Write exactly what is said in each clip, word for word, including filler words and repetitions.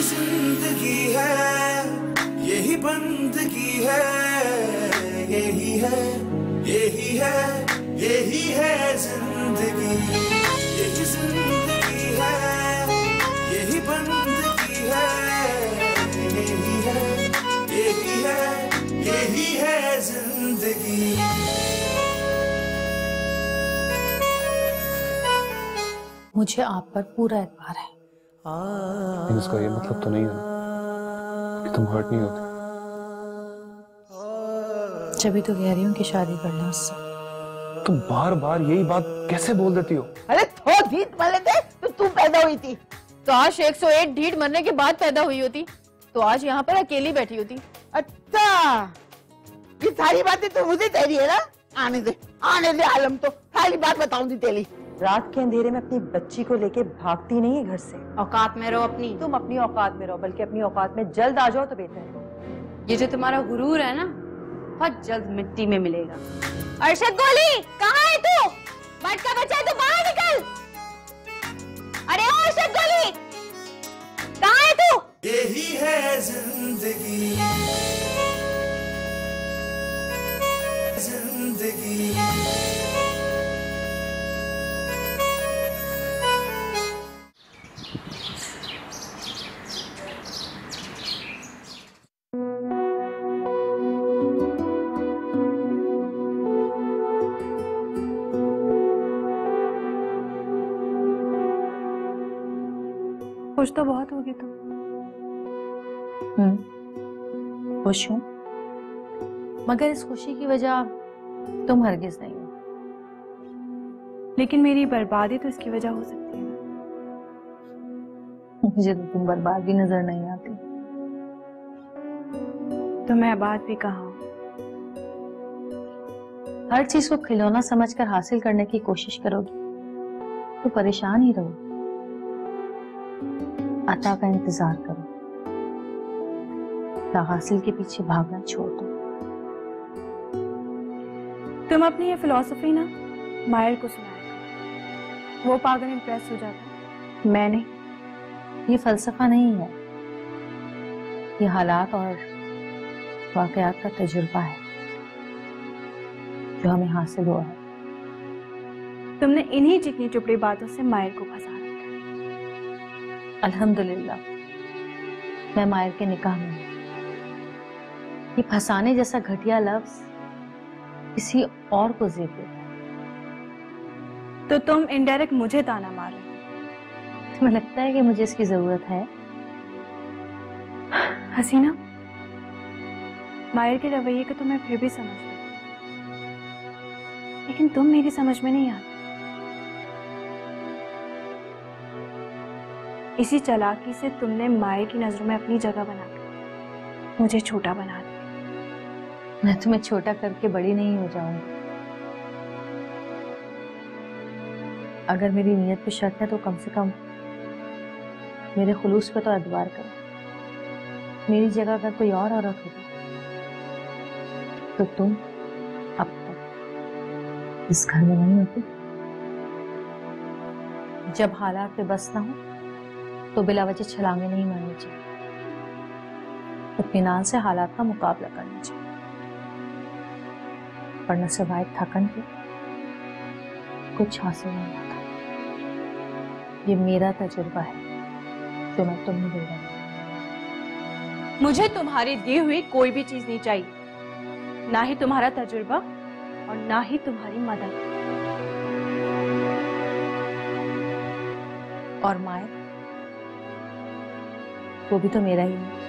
जिंदगी है, यही बंदगी है, यही है, यही है, यही है जिंदगी। यही जिंदगी है, यही बंदगी है, यही है, यही है, यही है जिंदगी। मुझे आप पर पूरा एतबार है। इसका ये मतलब तो नहीं है कि तुम हर्ट नहीं होते। जब तो कह रही हूँ कि शादी करना उससे। तुम बार बार यही बात कैसे बोल देती हो? अरे थो ढीठ मरने थे तो तू पैदा हुई थी। तो आज एक सौ आठ ढीठ मरने के बाद पैदा हुई होती तो आज यहाँ पर अकेली बैठी होती। अच्छा, ये सारी बातें तो मुझे तेरी है ना? आने दे, आने दे आलम, तो सारी बात बताऊंगी तेरी। रात के अंधेरे में अपनी बच्ची को लेके भागती नहीं है घर से। औकात में रहो अपनी। तुम अपनी औकात में रहो, बल्कि अपनी औकात में जल्द आ जाओ तो बेहतर है। ये जो तुम्हारा गुरूर है ना, बहुत जल्द मिट्टी में मिलेगा। अरशद गोली, कहाँ है तू? बट का बच्चा है तो बाहर निकल। अरे ओ अरशद गोली, कहाँ है तू? यही है जिंदगी, जिंदगी। खुश तो बहुत होगी तुम। हम्म, खुश हूँ, मगर इस खुशी की वजह तुम हरगिज नहीं हो। लेकिन मेरी बर्बादी तो इसकी वजह हो सकती है ना। मुझे तो तुम बर्बाद भी नजर नहीं आती। तो मैं बात भी कहा, हर चीज को खिलौना समझकर हासिल करने की कोशिश करोगी तो परेशान ही रहो। अता का इंतजार करो या हासिल के पीछे भागना छोड़ दो। तुम अपनी ये फिलॉसफी ना मायर को सुनाया, वो पागल इंप्रेस हो जाता, मैं नहीं। ये फलसफा नहीं है, ये हालात और वाकयात का तजुर्बा है जो हमें हासिल हुआ है। तुमने इन्हीं चिकनी चुपड़ी बातों से मायर को फंसा रखा। अल्हम्दुलिल्लाह मैं मायर के निकाह में हूं। ये फंसाने जैसा घटिया लफ्ज किसी और को जेब देता है। तो तुम इनडायरेक्ट मुझे ताना मार रहे हो। तुम्हें लगता है कि मुझे इसकी जरूरत है? हसीना, मायर के रवैये को तो मैं फिर भी समझ रही, लेकिन तुम मेरी समझ में नहीं आती। इसी चालाकी से तुमने मायर की नजरों में अपनी जगह बनाकर मुझे छोटा बना दिया। मैं तुम्हें छोटा करके बड़ी नहीं हो जाऊंगी। अगर मेरी नीयत पे शक है तो कम से कम मेरे खुलूस पे तो एतबार करो। मेरी जगह अगर कोई और औरत होती तो तुम अब तक इस घर में नहीं होती। जब हालात पे बस ना हो तो बिला वजह छलांगे नहीं मारनी चाहिए। इत्मीनान से हालात का मुकाबला करना चाहिए, वरना सिवाय थकन के कुछ हासिल नहीं होता। ये मेरा तजुर्बा है जो मैं तुम्हें दे रही हूँ। मुझे तुम्हारी दी हुई कोई भी चीज नहीं चाहिए, ना ही तुम्हारा तजुर्बा और ना ही तुम्हारी मदद। और मायर, वो भी तो मेरा ही है।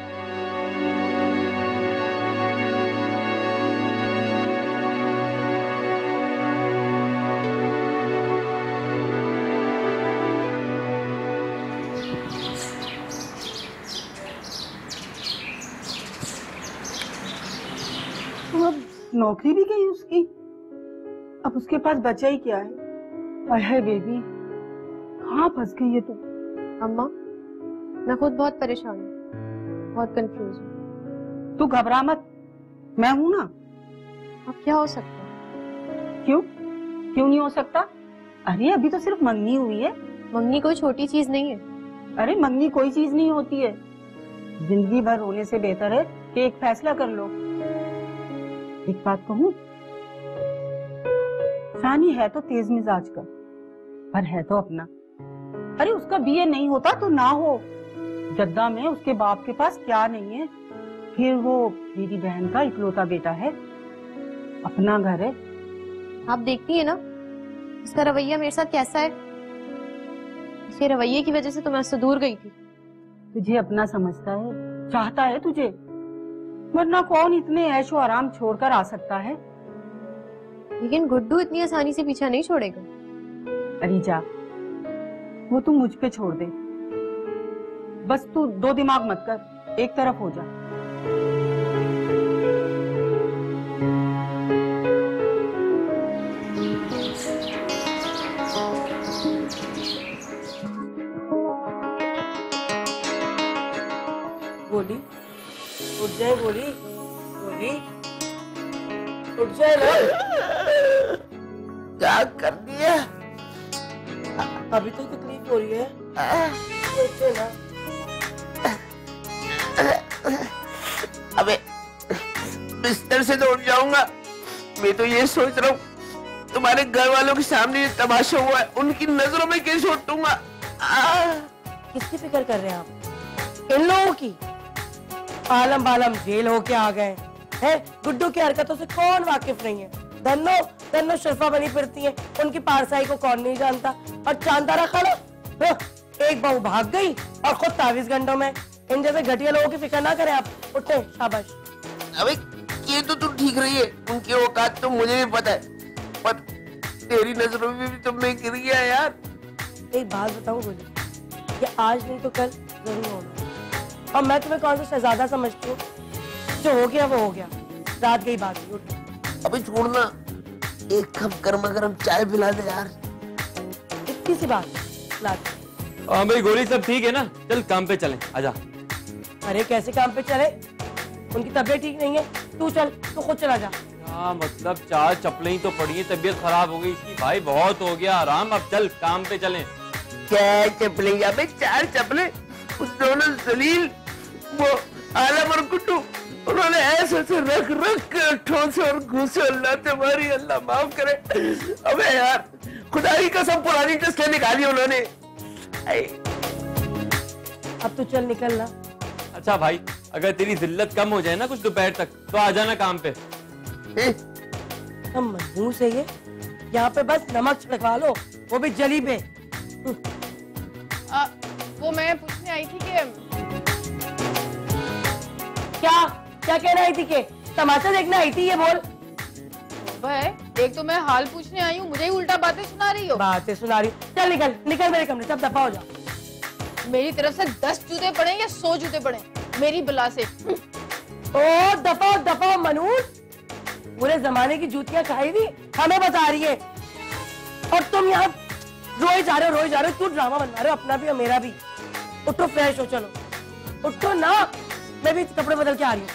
तो अब नौकरी भी गई उसकी, अब उसके पास बचा ही क्या है। अरे बेबी, कहाँ फंस गई है तू? अम्मा, मैं खुद बहुत परेशान हूँ, बहुत कंफ्यूज हूँ। तू घबरा मत, मैं हूं ना। अब क्या हो सकता है? क्यों क्यों नहीं हो सकता? अरे अभी तो सिर्फ मंगनी हुई है। मंगनी कोई छोटी चीज नहीं है। अरे मंगनी कोई चीज नहीं होती है, जिंदगी भर रोने से बेहतर है कि एक फैसला कर लो। एक बात कहूँ, शानी है तो तेज मिजाज का, पर है तो अपना। अरे उसका बीए नहीं होता तो ना हो, जद्दा में उसके बाप के पास क्या नहीं है, फिर वो मेरी बहन का इकलौता बेटा है, अपना घर है। आप देखती है ना इसका रवैया मेरे साथ कैसा है। इसके रवैये की वजह से तो मैं उससे दूर गई थी। तुझे अपना समझता है, चाहता है तुझे, वरना कौन इतने ऐशो आराम छोड़कर आ सकता है। लेकिन गुड्डू इतनी आसानी से पीछा नहीं छोड़ेगा। अरे जा, वो तू मुझ पे छोड़ दे, बस तू दो दिमाग मत कर, एक तरफ हो जा। गोली उठ जाए, गोली गोली उठ जाए ना। क्या कर दिया? अभी तो तकलीफ हो रही है, उठ जाए ना। अबे बिस्तर से तो उठ जाऊंगा। मैं तो ये सोच रहा हूँ तुम्हारे घर वालों के सामने ये तमाशा हुआ है, उनकी नजरों में कैसे उठूंगा। किसकी फिक्र कर रहे हैं आप? इन लोगों की। आलम बालम जेल होके आ गए हैं। गुड्डू की हरकतों से कौन वाकिफ नहीं है? धन्नो धन्नो शर्फा बनी फिरती हैं, उनकी पारसाई को कौन नहीं जानता। और चांदारा खड़ा, एक बहू भाग गई और खुद तावीज गंडों में। इन जैसे घटिया लोगों की फिक्र ना करें आप, उठे शाबाश। अबे ये तो तू ठीक रही है, उनकी औकात तो मुझे भी पता है, पर तेरी नजरों में भी तो मैं गिर गया यार। एक बात बताऊं गोली, ये आज नहीं तो कल जरूर होगा। और मैं तुम्हें कौन सा शहजादा समझती हूँ? जो हो गया वो हो गया, रात गई बात गई। उठ। अबे छोड़ना, एक कप गर्मा गर्म चाय पिला दे यार। इतनी सी बात ला दे। हाँ भाई गोली सब ठीक है ना, चल काम पे चलें, आजा। अरे कैसे काम पे चले? उनकी तबीयत ठीक नहीं है, तू चल, तू खुद चला जा। हाँ मतलब चार चप्पलें ही तो पड़ी है, तबीयत खराब हो गई इसकी भाई, बहुत हो गया आराम, अब चल काम पे चलें। क्या चप्पलें? अबे चार चप्पलें, उस दोनों जलील वो आलम और गुड्डू, उन्होंने ऐसे से रख रख कर ठोसे और घूसे। अल्लाह तुम्हारी अल्लाह माफ करे। अबे यार खुदा की कसम, पुरानी टेस्टें निकाली उन्होंने। अब तो चल निकल ना। अच्छा भाई अगर तेरी जिल्लत कम हो जाए ना कुछ दोपहर तक तो आ जाना काम पे। हम मजबूर से ये यहाँ पे बस नमक छिड़कवा लो, वो भी जली पे। आ, वो मैं पूछने आई थी कि क्या क्या कहना आई थी? के तमाशा देखने आई थी? ये बोल। भाई एक तो मैं हाल पूछने आई हूँ, मुझे ही उल्टा बातें सुना रही हो। बातें सुना रही हूँ? चल निकल निकल मेरे कमरे, सब दफा हो जाओ। मेरी तरफ से दस जूते पड़े या सौ जूते पड़े मेरी बला से। ओ दफा दफा मनूस, पूरे जमाने की जूतियां खाई हुई हमें बता रही है, और तुम यहाँ रोए जा रहे हो रोए जा रहे हो। तू ड्रामा बनवा रहे हो अपना भी और मेरा भी। उठो फ्रेश हो, चलो उठो ना, मैं भी कपड़े बदल के आ रही हूँ।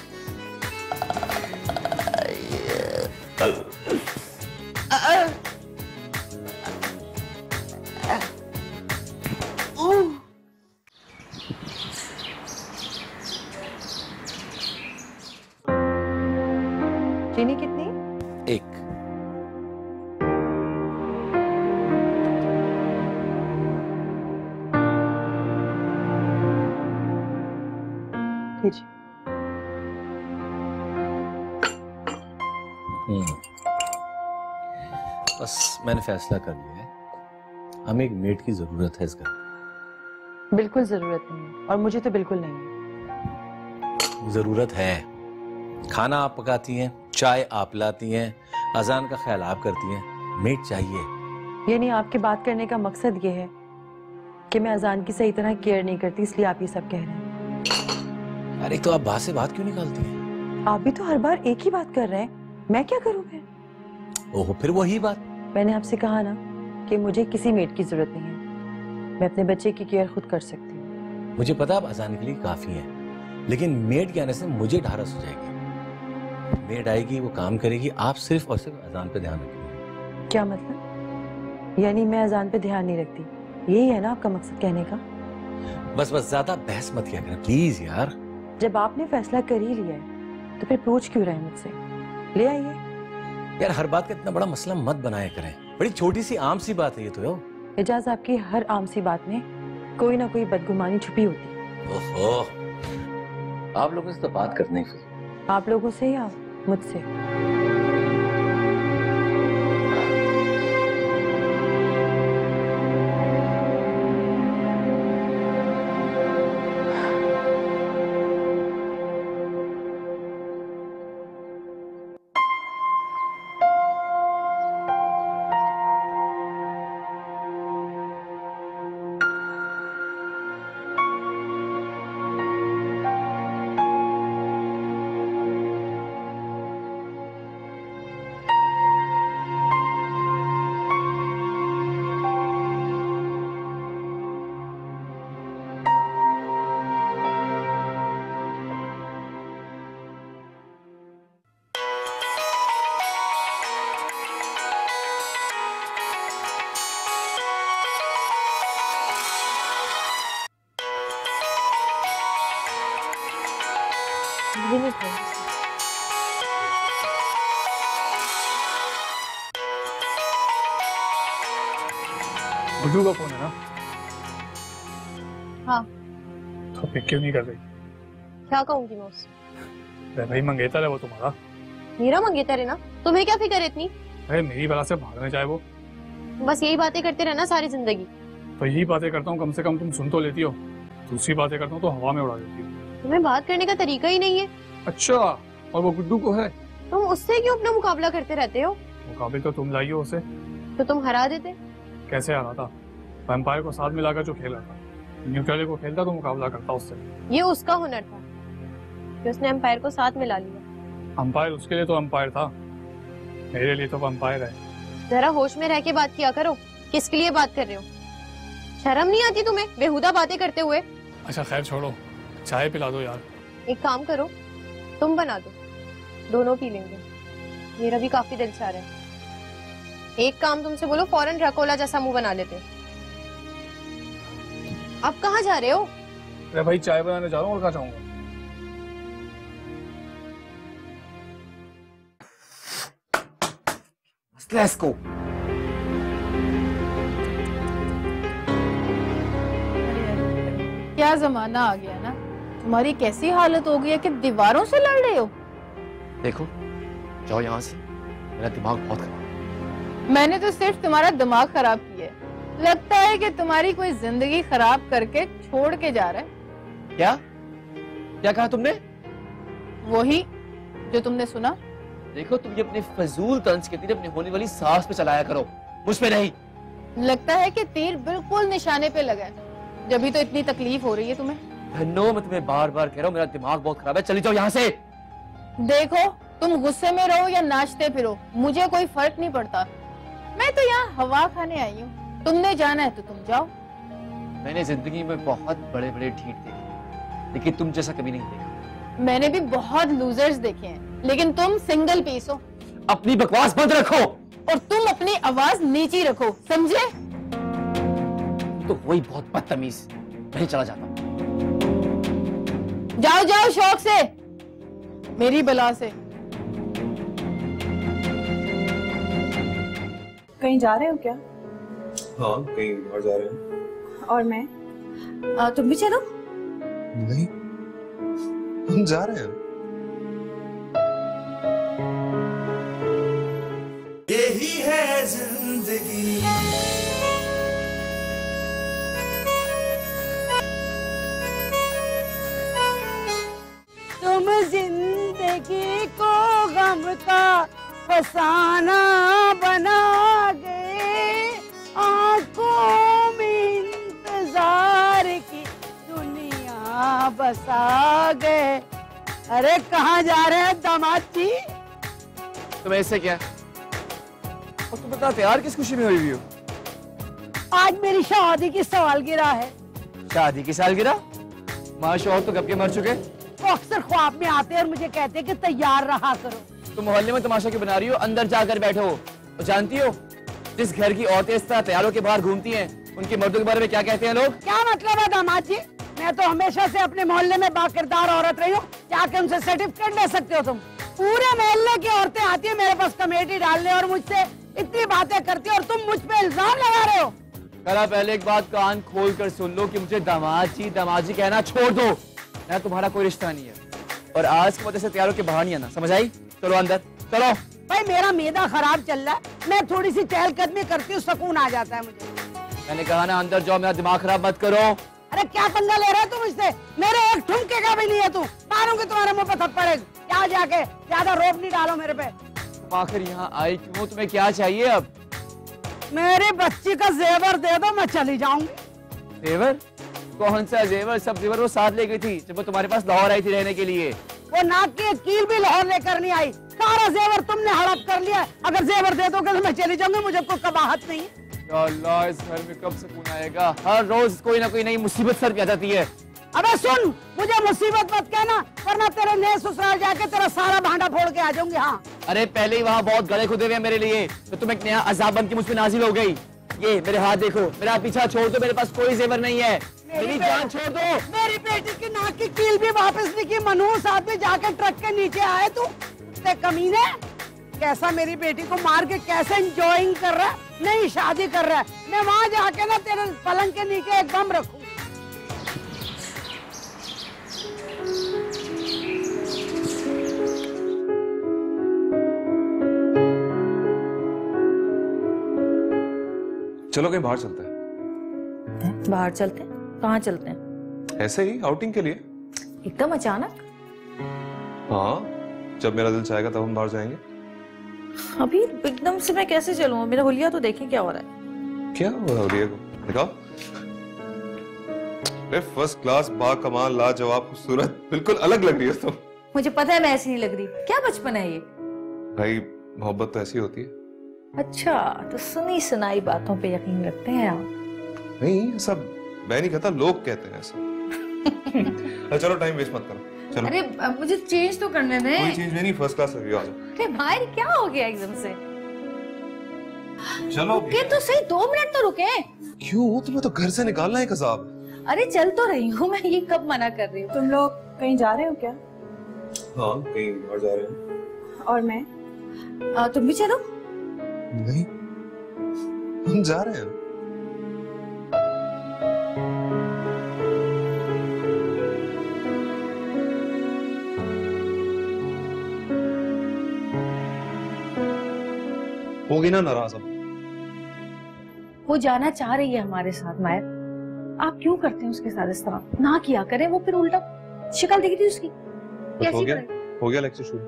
चीनी कितनी? एक। बस मैंने फैसला कर लिया है, हमें एक मेड की जरूरत है इस घर में। बिल्कुल जरूरत नहीं है, और मुझे तो बिल्कुल नहीं है। जरूरत है। खाना आप पकाती हैं, चाय आप लाती हैं, अजान का ख्याल आप करती हैं, मेड चाहिए। यानी आपके बात करने का मकसद ये है कि मैं अजान की सही तरह केयर नहीं करती, इसलिए आप ये सब कह रहे हैं। अरे तो आप बात से बात क्यों निकालती हैं? आप भी तो हर बार एक ही बात कर रहे हैं, मैं क्या करूं फिर? ओहो, फिर वही बात। मैंने आपसे कहा ना कि मुझे किसी मेड की जरूरत नहीं है, मैं अपने बच्चे की केयर खुद कर सकती हूँ। मुझे पता आप अजान के लिए काफी हैं, लेकिन मेड के आने से मुझे ढारस हो जाएगी। मेड आएगी, वो काम करेगी, आप सिर्फ और सिर्फ अजान पे ध्यान रखेंगे। क्या मतलब? यानी मैं अजान पे ध्यान नहीं रखती, यही है ना आपका मकसद कहने का? बस बस ज्यादा बहस मत किया करें प्लीज यार। जब आपने फैसला कर ही लिया है तो फिर पूछ क्यों रहे मुझसे? ले आइए। यार हर बात का इतना बड़ा मसला मत बनाया करें, बड़ी छोटी सी आम सी बात है ये तो। यो एजाज, आपकी हर आम सी बात में कोई ना कोई बदगुमानी छुपी होती। ओहो, आप लोगों से तो बात करनी ही फिर। आप लोगों से या मुझसे? गुड्डू का फोन है ना? हाँ। तो पिक क्यों नहीं कर रही? क्या कहूंगी मैं उससे? अरे भाई मंगेतर है वो तुम्हारा। मेरा मंगेतर है ना, तुम्हें क्या फिक्र है इतनी? अरे मेरी बला से भागने जाए वो। बस यही बातें करते रहना सारी जिंदगी। तो यही बातें करता हूँ, कम से कम तुम सुन तो लेती हो। दूसरी बातें करता हूँ तो हवा में उड़ा देती हो। तुम्हें बात करने का तरीका ही नहीं है। अच्छा, और वो गुड्डू को है? तुम उससे क्यों अपना मुकाबला करते रहते हो? मुकाबले तो तुम लाई हो उसे। तो तुम हरा देते। कैसे हरा था? वैम्पायर को साथ मिलाकर जो खेला था, न्यूट्रल को खेलता तो मुकाबला करता उससे। ये उसका हुनर था कि उसने एम्पायर को साथ मिला लिया। अंपायर उसके लिए तो अंपायर था, मेरे लिए तो अंपायर है। जरा होश में रह के बात किया करो। किसके लिए बात कर रहे हो? शर्म नहीं आती तुम्हें बेहुदा बातें करते हुए? अच्छा खैर छोड़ो, चाय पिला दो यार। एक काम करो, तुम बना दो, दोनों पी लेंगे। मेरा भी काफी दिल चाह रहा है। एक काम तुमसे बोलो, फौरन रकोला जैसा मुंह बना लेते। अब कहाँ जा रहे हो? अरे भाई चाय बनाने जा रहा हूँ, और कहाँ जाऊंगा? Let's go. क्या जमाना आ गया ना, तुम्हारी कैसी हालत हो गई है कि दीवारों से लड़ रहे हो। देखो, जाओ यहाँ से, मेरा दिमाग बहुत खराब है। मैंने तो सिर्फ तुम्हारा दिमाग खराब किया है। लगता है कि तुम्हारी कोई जिंदगी खराब करके छोड़ के जा रहा है। क्या? क्या कहा तुमने? वही जो तुमने सुना। देखो, तुम ये अपने फजूल तंज के तीर अपनी होने वाली सास पे चलाया करो, मुझ पे नहीं। लगता है कि तीर बिल्कुल निशाने पे लगा है, जब तो इतनी तकलीफ हो रही है तुम्हें। धन्नो, मैं तुम्हें बार बार कह रहा हूँ, मेरा दिमाग बहुत खराब है, चली जाओ यहाँ से। देखो, तुम गुस्से में रहो या नाचते फिरो, मुझे कोई फर्क नहीं पड़ता। मैं तो यहाँ हवा खाने आई हूँ, तुमने जाना है तो तुम जाओ। मैंने जिंदगी में बहुत बड़े बड़े ढीठ देखे, लेकिन तुम जैसा कभी नहीं देखा। मैंने भी बहुत लूजर्स देखे हैं, लेकिन तुम सिंगल पीस हो। अपनी बकवास बंद रखो और तुम अपनी आवाज नीची रखो, समझे? तो वही बहुत बदतमीज। मैं चला जाता हूँ। जाओ जाओ शौक से, मेरी बला से। कहीं जा रहे हो क्या? हाँ, कहीं बाहर जा रहे हैं। और मैं? आ, तुम भी चलो। नहीं, हम जा रहे हैं। यही है जिंदगी। तुम जिंदगी को गम का फसाना बना गए, आंखों में इंतजार की दुनिया बसा गए। अरे कहाँ जा रहे हैं दामाद जी? तुम्हें इससे क्या? और तुम बता, तैयार किस खुशी में हुई हुई हो? आज मेरी शादी की सालगिरह है। शादी की सालगिरह? माँ शौहर तो कब के मर चुके। वो अक्सर ख्वाब में आते हैं और मुझे कहते हैं कि तैयार रहा करो। तुम मोहल्ले में तमाशा क्यों बना रही हो? अंदर जाकर बैठो। और जानती हो, जिस घर की औरतें इस तरह तैयार होकर बाहर घूमती हैं, उनके मर्दों के बारे में क्या कहते हैं लोग? क्या मतलब है दामाद जी? मैं तो हमेशा से अपने मोहल्ले में बाकिरदार औरत रही हूँ, जाके उनसे सर्टिफिकेट ले सकते हो तुम। पूरे मोहल्ले की औरतें आती है मेरे पास कमेटी डालने और मुझसे इतनी बातें करती है और तुम मुझ पे इल्जाम लगा रहे हो। करा पहले एक बात कान खोल कर सुन लो कि मुझे दामाजी दामाजी कहना छोड़ दो। मैं तुम्हारा कोई रिश्ता नहीं है और आज की वजह से तैयार होकर बाहर नहीं आना, समझ आई? चलो अंदर चलो। भाई मेरा मैदा खराब चल रहा है, मैं थोड़ी सी चहलकदमी करती हूँ, सुकून आ जाता है मुझे। मैंने कहा ना अंदर जाओ, मेरा दिमाग खराब मत करो। अरे क्या पंगा ले रहे हो तुम इससे? मेरे एक ठुमके का भी नहीं है, तू मारूंगी तुम्हारे मुंह पे थप्पड़। क्या जाके ज्यादा रोब नहीं डालो मेरे पे। तुम आखिर यहाँ आई क्यों? तुम्हें क्या चाहिए अब? मेरी बच्ची का जेवर दे दो, मैं चली जाऊंगी। जेवर? कौन सा जेवर? सब जेवर वो साथ ले गई थी जब वो तुम्हारे पास लाहौर आई थी रहने के लिए। वो नाक की कील भी लाहौर लेकर नहीं आई, सारा जेवर तुमने हड़प कर लिया। अगर जेवर दे दोगे तो मैं चली जाऊंगी, मुझे कोई कबाहत नहीं है। या अल्लाह, इस घर में कब सुकून आएगा? हर रोज कोई ना कोई नई मुसीबत सर पे आ जाती है। अबे सुन, मुझे मुसीबत मत कहना, वरना तेरे नए ससुराल जाके तेरा सारा भांडा फोड़ के आ जाऊंगी। हाँ अरे पहले ही वहाँ बहुत गले खुदे हुए मेरे लिए, तो तुम एक नया अजाब बन के मुझ पे नाजिल हो गई। ये मेरे हाथ देखो, मेरा पीछा छोड़ दो, मेरे पास कोई जेवर नहीं है। मेरी जान छोड़ दो। मेरी बेटी की नाक की कील भी वापस नहीं की। मनहूस आदमी जाके ट्रक के नीचे आए तू, ते कमीने। कैसा मेरी बेटी को मार के कैसे एंजॉइंग कर रहा है, नहीं शादी कर रहा है। मैं वहाँ जाके ना तेरे पलंग के नीचे एक बम रखूं। चलो कहीं बाहर चलते हैं। बाहर चलते हैं? कहाँ चलते हैं? ऐसे ही आउटिंग के लिए। एकदम अचानक? हाँ, जब मेरा दिल चाहेगा तब हम बाहर जाएंगे। अभी एकदम से मैं कैसे चलूं? मेरा हुलिया तो देखें क्या हो रहा है। क्या हो रहा है हुलिया को? दिखाओ। फर्स्ट क्लास, बा कमाल, लाजवाब, खूबसूरत, बिल्कुल अलग लग रही है तुम। मुझे पता है मैं ऐसी नहीं लग रही। क्या बचपन है ये? भाई मोहब्बत तो ऐसी होती है। अच्छा, तो सुनी सुनाई बातों पे यकीन रखते हैं आप? नहीं, सब मैं नहीं कहता, लोग कहते हैं ऐसा। चलो टाइम वेस्ट मत करो, चलो। अरे अब मुझे चेंज तो करने दें। कोई चीज नहीं, फर्स्ट क्लास लग रही हो, आ जाओ। अरे भाई क्या हो गया एकदम से? चलो रुके तो सही, दो मिनट तो रुके। क्यों? तुम्हें तो घर से निकालना है कसाब। अरे चल तो रही हूँ मैं, ये कब मना कर रही हूँ? तुम लोग कहीं जा रहे हो क्या? हाँ, कहीं बाहर जा रहे हैं। और मैं? आ, तुम भी चलो। नहीं, हम जा रहे हैं। होगी ना नाराज अब? वो जाना चाह रही है हमारे साथ मायर, आप क्यों करते हैं उसके साथ इस तरह? ना किया करें, वो फिर उल्टा शक्ल देखी थी उसकी हो गया, हो गया लेक्चर शुरू।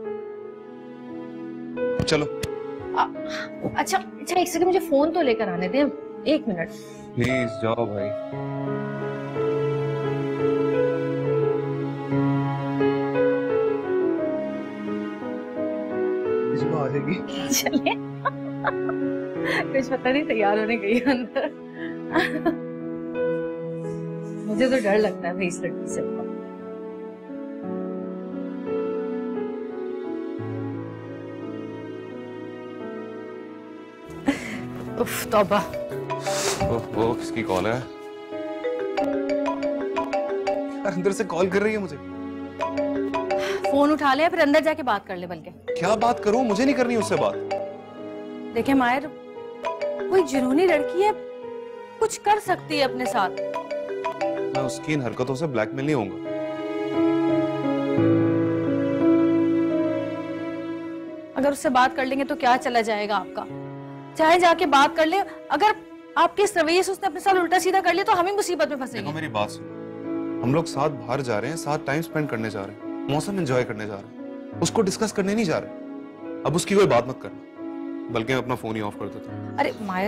चलो। आ, अच्छा अच्छा एक सेकंड, मुझे फोन तो लेकर आने दे, एक मिनट प्लीज जाओ भाई। आ जाएगी। चलिए। कुछ पता नहीं, तैयार होने गई अंदर। मुझे तो डर लगता है भाई इस लड़की से। उफ तौबा। वो किसकी कॉल है? अंदर से कॉल कर रही है मुझे। फोन उठा ले, फिर अंदर जाके बात कर ले। बल्कि क्या बात करूं? मुझे नहीं करनी उससे बात। देखे मायर, कोई जुनूनी लड़की है, कुछ कर सकती है अपने साथ। मैं उसकी इन हरकतों से ब्लैकमेल नहीं होऊंगा। अगर उससे बात कर लेंगे तो क्या चला जाएगा आपका? चाहे जाके बात कर ले, अगर आपके इस रवैये से उसने अपने साथ उल्टा सीधा कर लिया तो हम ही मुसीबत में फंसेंगे। देखो मेरी बात सुनो, हम लोग साथ बाहर जा रहे हैं, साथ टाइम स्पेंड करने जा रहे हैं, मौसम एंजॉय करने जा रहे हैं, उसको डिस्कस करने नहीं जा रहे। अब उसकी कोई बात मत करना, बल्कि मैं अपना फोन ही ऑफ कर देता हूँ। अरे मायर,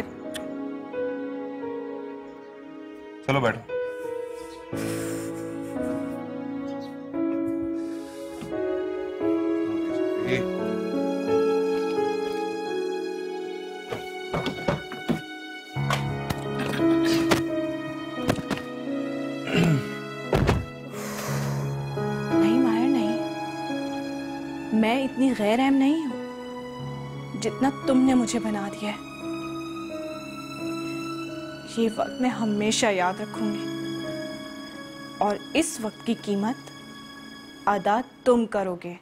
चलो बैठो। नहीं मायर नहीं, मैं इतनी गैर अहम नहीं हूं जितना तुमने मुझे बना दिया है। ये वक्त मैं हमेशा याद रखूंगी। और इस वक्त की कीमत अदा तुम करोगे।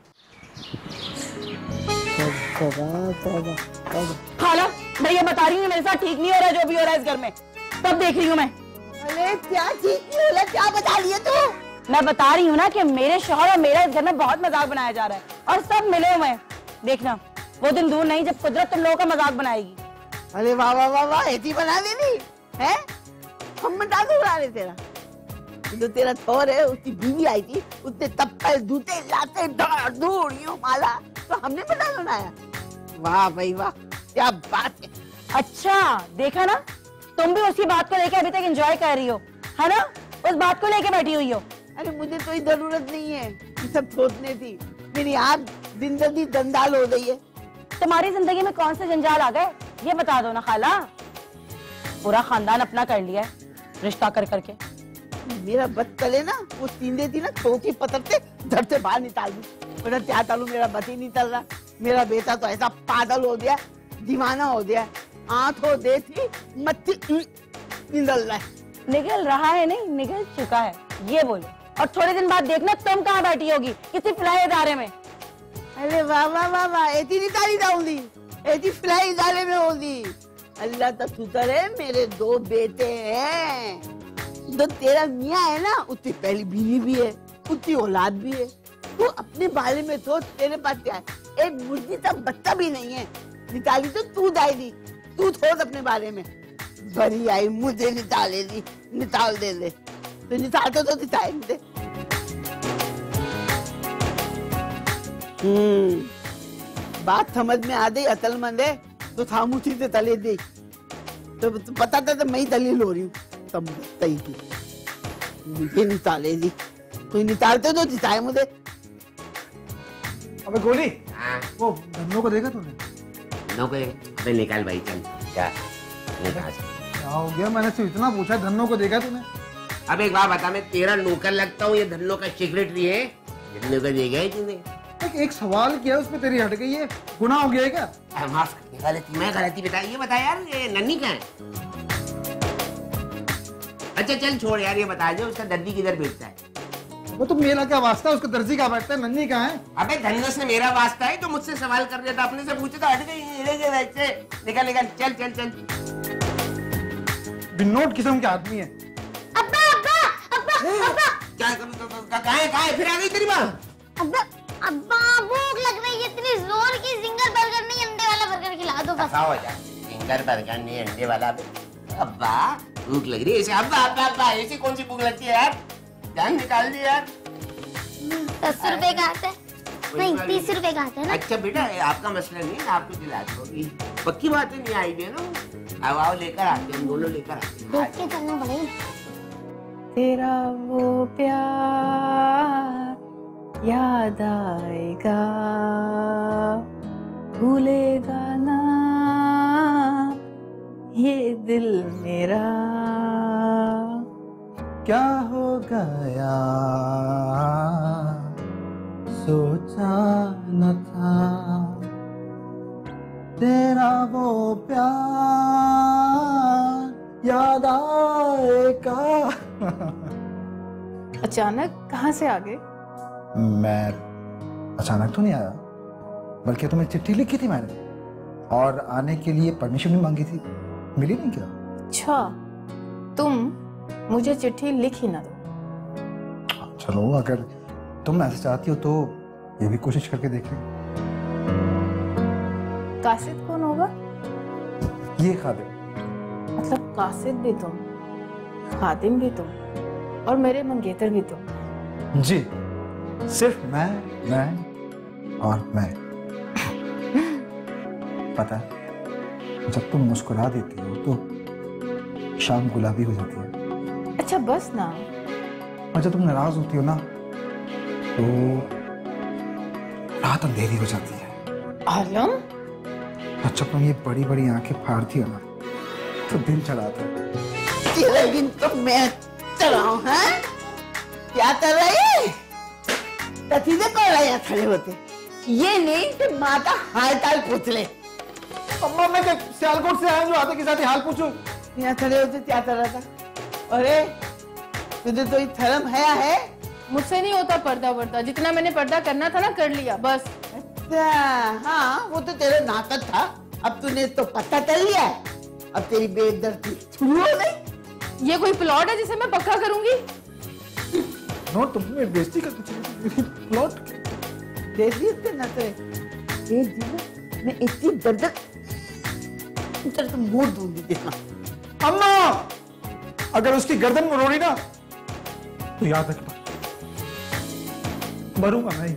खाला मैं ये बता रही हूँ मेरे साथ ठीक नहीं हो रहा जो भी हो रहा है इस घर में, तब देख रही हूँ मैं। अरे क्या ठीक नहीं हो रहा, क्या बता रही है तू? मैं बता रही हूँ ना कि मेरे शौहर और मेरा इस घर में बहुत मजाक बनाया जा रहा है और सब मिले हुए हैं। देखना वो दिन दूर नहीं जब कुदरत तुम लोगों का मजाक बनाएगी। अरे वाह वाह वाह वाह, ऐसी बना देनी है, हम मजाक उड़ा रहे तेरा। जो तेरा थोर है उसकी बीवी आई थी, उसने तप्पल जूते लाते दौड़ यूं माला, तो हमने मजाक बनाया। वाह भाई वाह, क्या बात है। अच्छा देखा ना, तुम भी उसी बात को लेके अभी तक एंजॉय कर रही हो है ना, उस बात को लेके बैठी हुई हो। अरे मुझे कोई जरूरत नहीं है ये सब सोचने की, मेरी आज जिंदगी जंजाल हो गई है। तुम्हारी जिंदगी में कौन से जंजाल आ गए ये बता दो ना खाला। पूरा खानदान अपना कर लिया है रिश्ता कर करके। मेरा बस चले ना, वो सींदे थी ना ठोकी पतरते धड़ से बाहर निकाल दी। मेरा क्या चालू, मेरा बस ही नहीं चल रहा। मेरा बेटा तो ऐसा पागल हो गया, दीवाना हो गया, आंख हो दे थी मच्छी निकल रहा है। निकल रहा है नहीं, निकल चुका है ये बोलो। और थोड़े दिन बाद देखना तुम कहाँ बैठी होगी, किसी फ्लाई इदारे में। अरे वाह वाह वाह वाह, ऐसी निकाली जाऊंगी, ऐसी फ्लाई इदारे में होगी। अल्लाह का शुक्र है मेरे दो बेटे हैं। जो तेरा मियाँ है ना उसकी पहली बीवी भी है, उसकी औलाद भी है। तू अपने बारे में सोच, तेरे पास क्या है, एक मुर्गी का बच्चा भी नहीं है। निकाली तो तू जाएगी, तू सोच अपने बारे में। बड़ी आई मुझे निकालेगी, निकाल दे दे, तो निकालते तो निकाल दे। हम्म बात समझ में आ गई, अकलमंद है तो खामोशी से तले दे। तो, तो पता था तो मैं ही दलील हो रही हूँ, तब सही थी। मुझे निकालेगी, तो निकालते तो जिताए मुझे। अबे गोली, वो धन्नो को देखा तूने? धन्नो को अबे निकाल भाई, चल क्या निकाल। क्या हो गया, मैंने सिर्फ इतना पूछा, धन्नो को देखा तूने? अब एक बात बता, मैं तेरा नौकर लगता हूँ, ये धन्नो का सेक्रेटरी है, धन्नो को देखा है तूने? एक, एक सवाल किया उसमें तेरी हट गई है, गुनाह हो गया है क्या? माफ कर, गलती मैं गलती बता, ये बता यार ये नन्नी कहाँ है? अच्छा चल छोड़ यार, ये बता दो उसका दर्जी किधर बैठता है? वो तो मेरा क्या वास्ता है, उसका दर्जी कहाँ बैठता है, नन्नी कहाँ है? अबे धन्नो से मेरा वास्ता है तो मुझसे सवाल कर रहा था, अपने से पूछे तो हट गई। निकल निकल, चल चल चल। बिन्नोट किस्म के आदमी है। अब्बा अब्बा अब्बा अब्बा क्या कहाँ है, कहाँ है? फिर आ गई तेरी माँ। अब्बा अब्बा भूख लग रही है इतनी जोर की, जिंगर बर्गर नहीं अंडे वाला बर्गर खिला दो बस। हो जा, जिंगर बर्गर नहीं अंडे वाला। अब्बा भूख लग रही है ऐसे। अब्बा अब्बा अब्बा ऐसी कौन सी भूख लगती है यार, जान निकाल दी यार। दस रुपए का आता है, नहीं तीस रुपए का आता है ना। अच्छा बेटा आपका मसला नहीं है, आपको दिलाती होगी, पक्की बात है। नहीं आई दे ना, आओ आओ लेकर आते हैं, हम दोनों लेकर आते हैं। देख के चलना पड़ेगा। तेरा वो प्यार याद आएगा, भूलेगा ना ये दिल मेरा। क्या हो गया सोचा न था, तेरा वो प्यार याद आएगा। अचानक कहाँ से आ गए? मैं अचानक तो नहीं आया, बल्कि तुम्हें चिट्ठी लिखी थी मैंने और आने के लिए परमिशन भी मांगी थी, मिली नहीं क्या? अच्छा तुम मुझे चिट्ठी लिख ही ना दो। चलो अगर तुम ऐसा चाहती हो तो ये भी कोशिश करके देख ले। कासिद कौन होगा? ये खादिम। मतलब कासिद भी तुम, खादिम भी तुम और मेरे मंगेतर भी तुम? जी, सिर्फ मैं मैं और मैं। पता है जब तुम मुस्कुरा देती हो तो शाम गुलाबी हो जाती है। अच्छा बस ना। और जब तुम नाराज होती हो ना तो रात अंधेरी हो जाती है। आलम, और जब तुम ये बड़ी बड़ी आंखें फाड़ती हो ना तो दिन चढ़ाता है। तेरा दिन तो मैं चढ़ाऊं, हैं? क्या कर रही है? ततीजे कौन रहे हैं खड़े होते? ये नहीं कि माँ का हाल चाल पूछ ले। अम्मा मैं सियालकोट से आया जो आते के साथ हाल पूछूं। यहाँ खड़े होते क्या कर रहा था? अरे तुझे तो शर्म है है मुझसे नहीं होता पर्दा वर्दा, जितना मैंने पर्दा करना था ना कर लिया बस। अच्छा हाँ, वो तो तेरा नाटक था, अब तूने तो पता कर लिया है, अब तेरी बेइज्जती शुरू हो गई। ये कोई प्लॉट है जिसे मैं पक्का करूंगी? नो तुमने बेइज्जती कर दी प्लॉट बेइज्जती करना तो एक दिन मैं इतनी दर्द तेरे को मोड़ दूंगी देखना। अम्मा अगर उसकी गर्दन मरोड़ी ना तो याद रख मरूंगा मैं।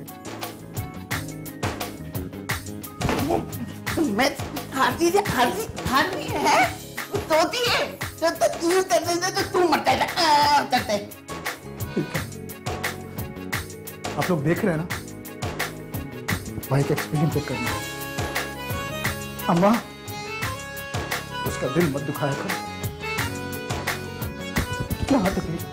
मैं खाती से खाती खाती है तू तोती है तो तो तू करने से तो तू मरता है करते है। आप लोग देख रहे हैं ना भाई का एक्सपीरियंस चेक करना। अम्मा उसका दिल मत दुखाया करो। यहाँ तकलीफ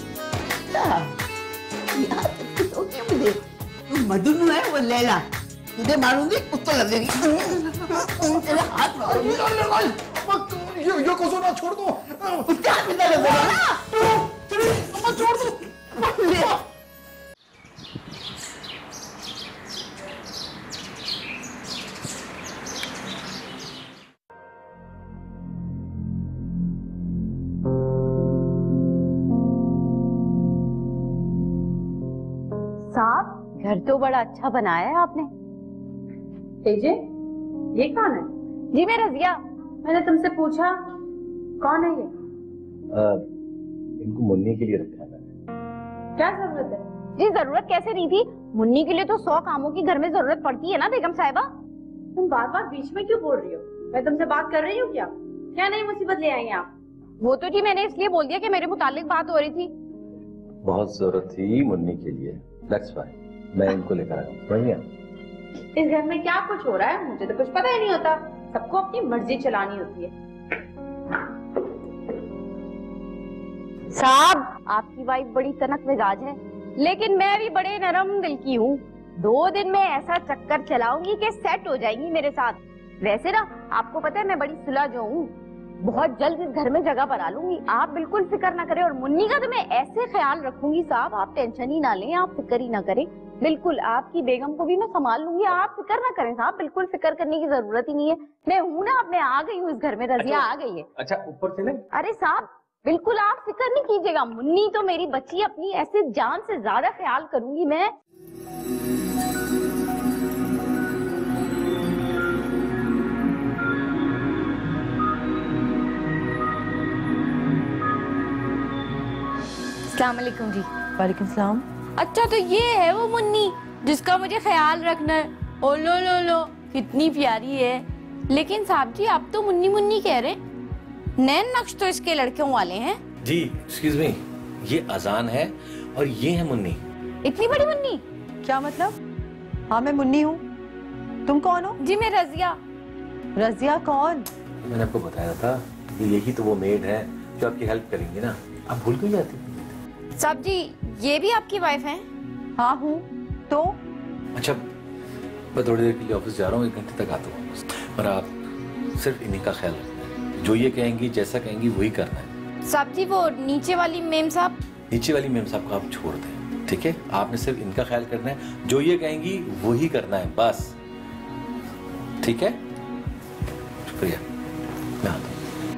यहाँ तक तो क्या मुझे तू मधुनु है वो लैला, तुझे मारूंगी उसको लगेगी तेरे हाथ में ये ये को ना छोड़ दो उसके हाथ में दर्द होगा ना छोड़ दो ले। साहब घर तो बड़ा अच्छा बनाया है आपने। तेजे, ये कौन है? जी मैं रजिया। मैंने तुमसे पूछा कौन है ये? आ, इनको मुन्नी के लिए रखा है मैंने। क्या जरूरत है? जी जरूरत कैसे नहीं थी, मुन्नी के लिए तो सौ कामों की घर में जरूरत पड़ती है ना बेगम साहिबा। तुम बार बार बीच में क्यों बोल रही हो? मैं तुमसे बात कर रही हूँ क्या? क्या नई मुसीबत ले आई आप? वो तो जी मैंने इसलिए बोल दिया कि मेरे मुतालिक बात हो रही थी। बहुत जरूरत थी मुन्नी के लिए, दैट्स व्हाई मैं इनको लेकर आया हूँ। बढ़िया। इस घर में क्या कुछ हो रहा है मुझे तो कुछ पता ही नहीं होता, सबको अपनी मर्जी चलानी होती है। साहब आपकी वाइफ बड़ी तनक मिजाज है, लेकिन मैं भी बड़े नरम दिल की हूँ। दो दिन में ऐसा चक्कर चलाऊंगी कि सेट हो जाएंगी मेरे साथ। वैसे ना आपको पता है मैं बड़ी सुलह जो हूँ, बहुत जल्द इस घर में जगह बना लूंगी। आप बिल्कुल फिक्र ना करें, और मुन्नी का तो मैं ऐसे ख्याल रखूंगी साहब, आप टेंशन ही ना लें, आप फिक्र ही ना करें। बिल्कुल आपकी बेगम को भी मैं संभाल लूंगी, आप फिक्र ना करें साहब, बिल्कुल फिक्र करने की जरूरत ही नहीं है। मैं हूँ ना, अब मैं आ गई हूँ इस घर में, रजिया आ गई है। अच्छा ऊपर से नहीं? अरे साहब बिल्कुल आप फिक्र नहीं कीजिएगा, मुन्नी तो मेरी बच्ची अपनी, ऐसे जान से ज्यादा ख्याल करूंगी मैं। अस्सलाम वालेकुम जी। वालेकुम सलाम। अच्छा तो ये है वो मुन्नी जिसका मुझे ख्याल रखना है। ओ लो लो लो कितनी प्यारी है। लेकिन साहब जी आप तो मुन्नी मुन्नी कह रहे हैं, नैन नक्श तो इसके लड़कों वाले हैं। जी एक्सक्यूज मी, ये अजान है और ये है मुन्नी। इतनी बड़ी मुन्नी? क्या मतलब? हाँ मैं मुन्नी हूँ, तुम कौन हो? जी मैं रजिया। रजिया कौन? मैंने आपको बताया था कि यही तो वो मेड है जो आपकी हेल्प करेंगी ना, आप भूल क्यों जाती? साहब जी ये भी आपकी वाइफ हैं? हाँ हूँ। तो अच्छा मैं थोड़ी देर के लिए ऑफिस जा रहा हूँ, एक घंटे तक आता हूँ, और आप सिर्फ इन्हीं का ख्याल रखना है। जो ये कहेंगी जैसा कहेंगी वही करना है। साहब जी वो नीचे वाली मेम साहब? नीचे वाली मेम साहब को आप छोड़ दें, ठीक है? आपने सिर्फ इनका ख्याल करना है, जो ये कहेंगी वही करना है बस, ठीक है? शुक्रिया, मैं आता हूँ।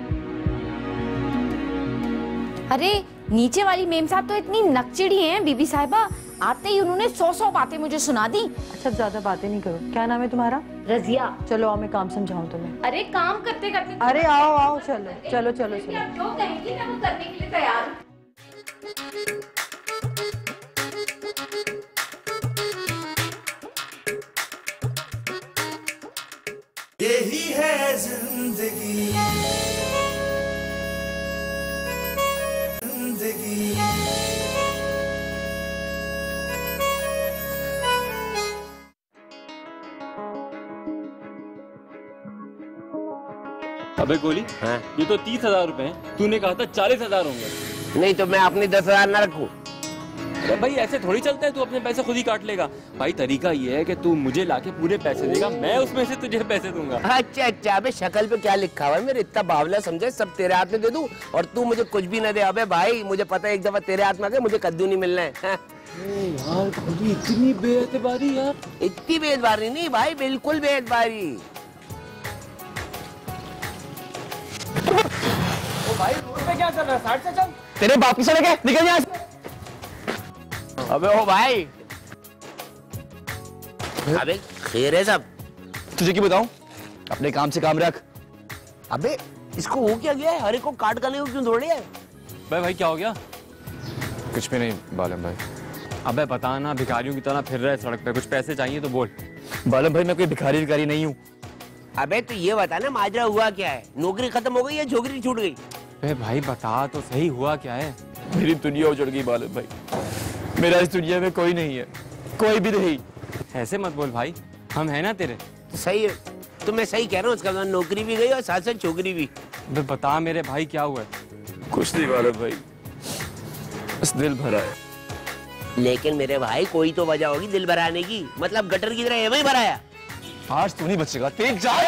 अरे नीचे वाली मेम साहब तो इतनी नकचिड़ी हैं बीबी साहिबा, आते ही उन्होंने सौ सौ बातें मुझे सुना दी। अच्छा ज्यादा बातें नहीं करो। क्या नाम है तुम्हारा? रजिया। चलो आओ मैं काम समझाऊं तुम्हें। अरे काम करते करते। अरे आओ आओ चलो चलो चलो चलो। आप जो कहेंगी मैं वो करने के लिए तैयार हूँ। यही है जिंदगी, जिंदगी। अबे गोली, हाँ? ये तो तीस हजार रूपए हैं, तूने कहा था चालीस हजार होंगे। नहीं तो मैं अपनी दस हजार न रखूं? भाई ऐसे थोड़ी चलता है, तू अपने पैसे खुद ही काट लेगा। भाई तरीका ये है कि तू मुझे लाके पूरे पैसे देगा, मैं उसमें से तुझे पैसे दूंगा। अच्छा अच्छा, अबे शक्ल पे क्या लिखा हुआ है मेरे, इतना बावला समझे, सब तेरे हाथ में दे दूं और तू मुझे कुछ भी ना दे। अबे भाई मुझे पता है एक दफा तेरे हाथ में आ गए, मुझे कद्दू नहीं मिलना है। यार गोली इतनी बेएतबारी यार। इतनी बेएतबारी नहीं भाई, बिल्कुल बेएतबारी। ओ भाई रोड पे क्या कर रहा है, साइड से चल। तेरे बाप की सड़क है, निकल यहाँ से। अबे ओ भाई, अबे खैर है सब? तुझे क्यों बताऊं, अपने काम से काम रख। अबे इसको हो क्या गया है, हरे को काट करने को क्यों दौड़ रही है? भाई भाई क्या हो गया? कुछ भी नहीं बालम भाई। अबे बता ना, भिखारियों की तरह फिर रहे सड़क पे, कुछ पैसे चाहिए तो बोल। बालम भाई मैं कोई भिखारी भिखारी नहीं हूँ। अबे तो ये बता ना, माजरा हुआ क्या है? नौकरी खत्म हो गई या झोकरी छूट गई? अबे भाई बता तो सही, हुआ क्या है? मेरी दुनिया उजड़ गई बालम भाई, मेरा इस दुनिया में कोई नहीं है, कोई भी नहीं। ऐसे मत बोल भाई, हम है ना तेरे। तो सही है, तो मैं सही कह रहा हूँ, उसका मतलब नौकरी भी गई और साथ साथ छोकरी भी। अबे बता मेरे भाई क्या हुआ है? कुछ नहीं बालम भाई, बस दिल भरा है। लेकिन मेरे भाई कोई तो वजह होगी दिल भराने की, मतलब गटर की तरह एवं ही भराया। आज तू नहीं बचेगा, तेज जा।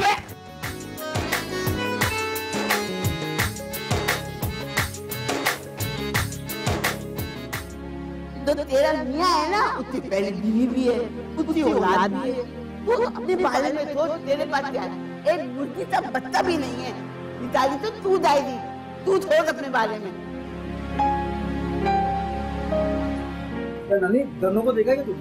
तो तेरा मियाँ है ना, उसकी पहले बीवी भी है, उसकी औलाद भी है। तू अपने बारे में सोच, तेरे पास क्या है? एक मुर्गी का बच्चा भी नहीं है। पिताजी तो तू दाएगी, तू सोच अपने बारे में। नानी दोनों को देखा क्या तू?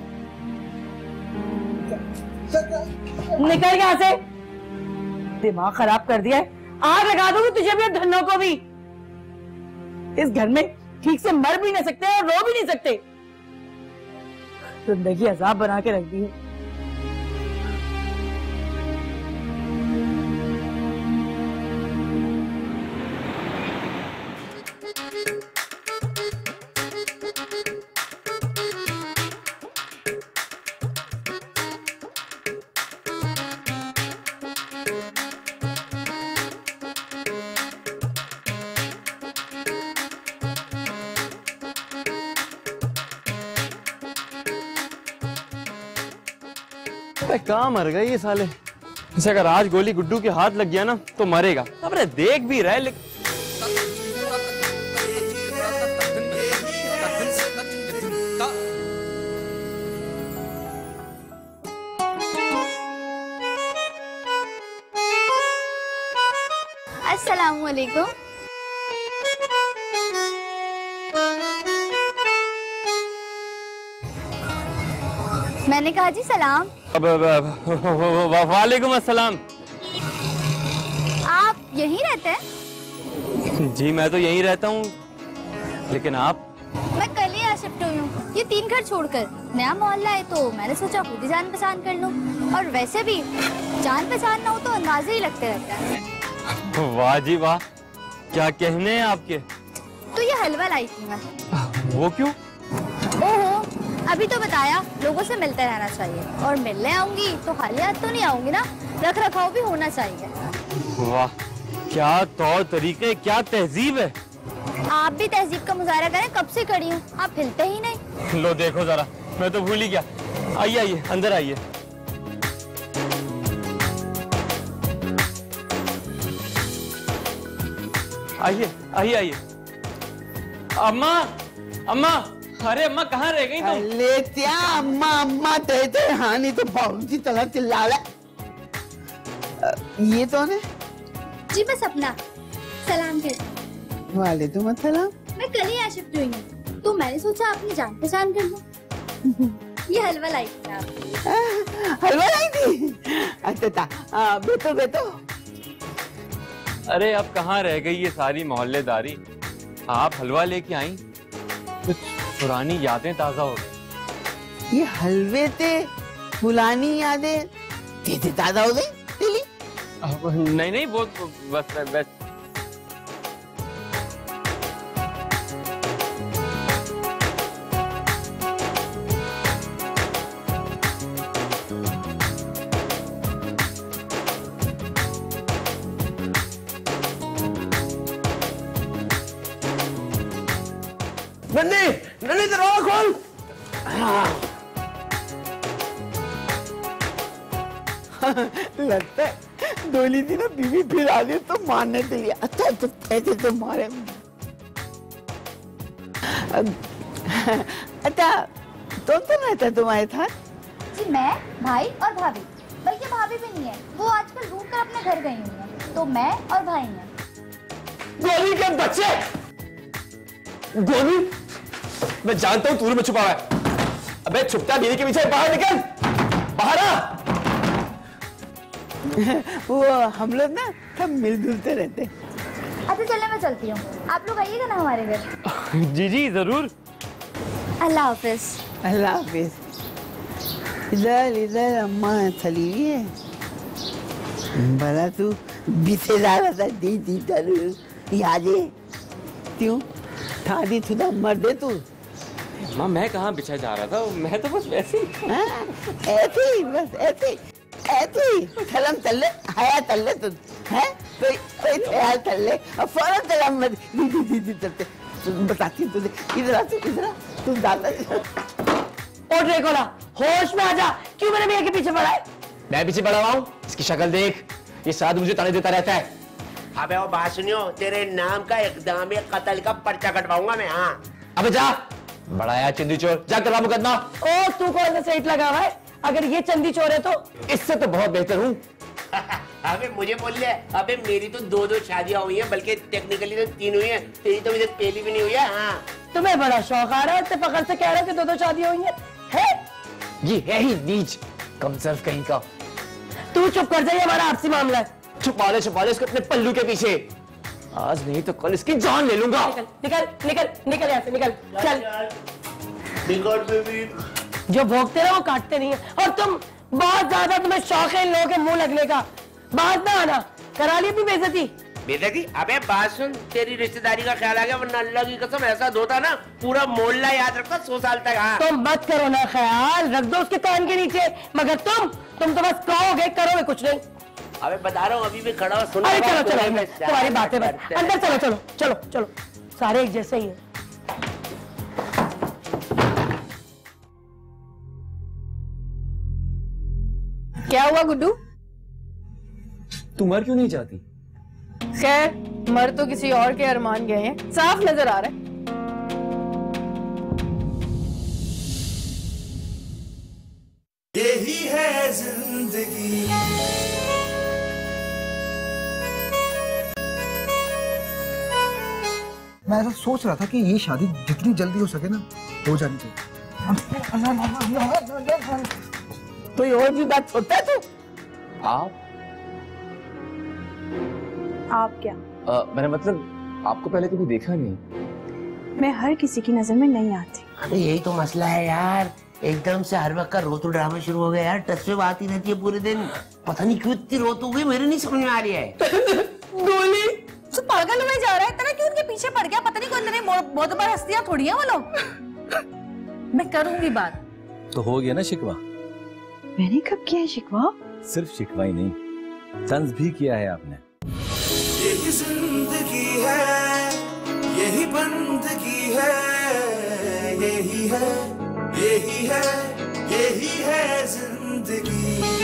निकल यहाँ से, दिमाग खराब कर दिया है। आग लगा दूंगी तुझे भी, धन्नो को भी। इस घर में ठीक से मर भी नहीं सकते और रो भी नहीं सकते, जिंदगी अजाब बना के रख दी है। कहाँ मर गए ये साले। जैसे अगर आज गोली गुड्डू के हाथ लग गया ना तो मरेगा। अबे देख भी रहे लेकिन अस्सलामुअलैकुम। मैंने कहा जी सलाम। वालेकुम अस्सलाम। आप यहीं रहते हैं? जी मैं तो यहीं रहता हूँ, लेकिन आप? मैं कल ही आ शिफ्ट हुई हूँ, ये तीन घर छोड़कर। नया मोहल्ला है तो मैंने सोचा खुद ही जान पहचान कर लूँ, और वैसे भी जान पहचान ना हो तो अंदाजे ही लगते रहता है। वाह जी वाह, क्या कहने हैं आपके। तो ये हलवा लाई थी मैं। वो क्यों? ओहो, अभी तो बताया, लोगों से मिलते रहना चाहिए, और मिलने आऊंगी तो खाली हाथ तो नहीं आऊंगी ना, रख रखाव भी होना चाहिए। वाह, क्या तौर तरीके, क्या तहजीब है। आप भी तहजीब का मुजाहरा करें, कब से खड़ी हूँ, आप हिलते ही नहीं। लो देखो जरा, मैं तो भूल ही गया। आइए आइए अंदर आइए। आइए आइए आइए। अम्मा अम्मा, अरे अम्मा कहाँ रह गई तुम? ले क्या अम्मा अम्मा कहते हैं, हाँ नहीं तो बाबूजी तरह चिल्ला रहा। ये कौन है? जी मैं सपना, सलाम के। वालेकुम अस्सलाम। मैं कल ही यहाँ शिफ्ट हुई हूँ, तो मैंने सोचा आपने जान पहचान कर लूं। ये हलवा लाई थी आप। हलवा लाई थी? अच्छा था, बेटो बेटो। अरे अब कहाँ रह गई ये सारी मोहल्लेदारी, आप हलवा लेके आई, कुछ पुरानी यादें ताजा हो गई। ये हलवे थे, पुरानी यादें तेरे ताजा हो गई। नहीं नहीं वो बस बस नन्नी नन्नी दरवाजा खोल। लगता है डोली थी ना बीवी फिर आ गई तो मारने के लिए। अच्छा तो ऐसे तो मारे। अच्छा तो तो रहता तुम्हारे साथ? जी मैं, भाई और भाभी, बल्कि भाभी भी नहीं है, वो आजकल रूट कर अपने घर गई हुई है, तो मैं और भाई हैं। गोली के बच्चे! गोली? मैं जानता हूँ तू में छुपा हुआ है। अबे छुपता बीवी के पीछे, बाहर निकल, बाहर आ। वो हम लोग ना सब मिलजुल के रहते। अच्छा चले मैं चलती हूँ, आप लोग आइएगा ना हमारे घर। जी जी जरूर। अल्लाह हाफिज। अल्लाह हाफिज। इधर इधर अम्मा चली हुई है। भला तू बीते जा रहा था दी दी डर यादे क्यों थादी थुदा मर दे तू। माँ मैं कहाँ बिछा जा रहा था, मैं तो बस वैसे ही। ऐसे ही बस ऐसे ही ऐसे ही सलाम तल्ले हया तल्ले तू है कोई कोई ख्याल तल्ले और फौरन सलाम मत दी दी दी दी चलते बताती तुझे। इधर आ तू इधर आ तू दादा। ओ ड्रेकोला होश में आजा, क्यों मेरे भैया के पीछे पड़ा है? मैं पीछे पड़ा हुआ हूँ, इसकी शक्ल देख, ये साथ मुझे ताने देता रहता है। अबे वो बात सुनियो, तेरे नाम का एकदम एक कत्ल का पर्चा कटवाऊंगा मैं। हाँ अबे जा, बड़ा आया चंदी चोर, जा करवा मुकदमा। ओ तू कौन सा सेट लगा हुआ है? अगर ये चंदी चोर है तो इससे तो बहुत बेहतर हूँ। अबे मुझे बोल ले, अबे मेरी तो दो दो शादियां हुई हैं, बल्कि टेक्निकली तो तीन हुई हैं, तेरी तो मुझे पहली भी नहीं हुई है। हाँ तुम्हें बड़ा शौक आ रहा है, इतने फखर से कह रहे हो कि दो दो शादियां हुई हैं? है ये है ही नीच कमसर्फ कहीं का। तू चुप कर जाइए, हमारा आपसी मामला है। छुपा ले छुपा ले इसको अपने पल्लू के पीछे, आज नहीं तो कल इसकी जान ले लूंगा। निकल निकल निकल निकल यहाँ से निकल चल। निकल बेबी। जो भोगते रहो वो काटते नहीं है, और तुम बहुत ज्यादा तुम्हें शौक है इन लोगों के मुंह लगने का। बात ना आना, करा ली अपनी बेइज्जती। बेइज्जती? अबे बात सुन, तेरी रिश्तेदारी का ख्याल आ गया, वरना अल्लाह की कसम ऐसा धोता ना पूरा मोहल्ला याद रखता सौ साल तक। हाँ तुम मत करो ना ख्याल, रख दो उसके कान के नीचे, मगर तुम तुम तो बस कहोगे करोगे कुछ नहीं। अबे बता रहा हूँ अभी भी खड़ा हो सुन। अरे चलो चलो तुम्हारी बातें बस अंदर चलो चलो चलो चलो, सारे एक जैसे ही हैं। क्या हुआ गुड्डू? तू मर क्यों नहीं चाहती? खैर मर तो किसी और के अरमान गए हैं, साफ नजर आ रहा है। यही है जिंदगी। मैं ऐसा सोच रहा था कि ये शादी जितनी जल्दी हो सके ना हो जानी चाहिए। कोई और भी बात सोचता है तू? आप आप क्या? आ, मैंने मतलब आपको पहले कभी देखा नहीं। मैं हर किसी की नजर में नहीं आती। अरे यही तो मसला है यार, एकदम से हर वक्त का रोतू ड्रामा शुरू हो गया यार, टच पे बात ही रहती है पूरे दिन। पता नहीं क्यों इतनी रोत हो गई, मेरे नहीं समझ में आ रही है। गोली तो पागल हुए जा रहा है, इतना क्यों उनके पीछे पड़ गया? पता नहीं कौन इतनी मोहतबर हस्तियां थोड़ी हैं वो लोग। मैं करूंगी बात। तो हो गया ना शिकवा? मैंने कब किया है शिकवा? सिर्फ शिकवा ही नहीं, तंज भी किया है आपने। यही जिंदगी है, यही बंदगी है, यही है, यही है, यही है जिंदगी।